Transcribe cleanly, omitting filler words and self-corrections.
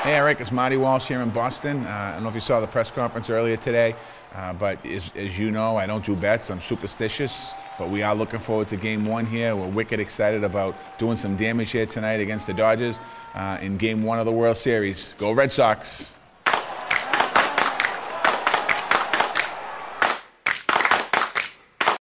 Hey Eric, it's Marty Walsh here in Boston. I don't know if you saw the press conference earlier today, but as you know, I don't do bets. I'm superstitious, but we are looking forward to Game 1 here. We're wicked excited about doing some damage here tonight against the Dodgers in Game 1 of the World Series. Go Red Sox!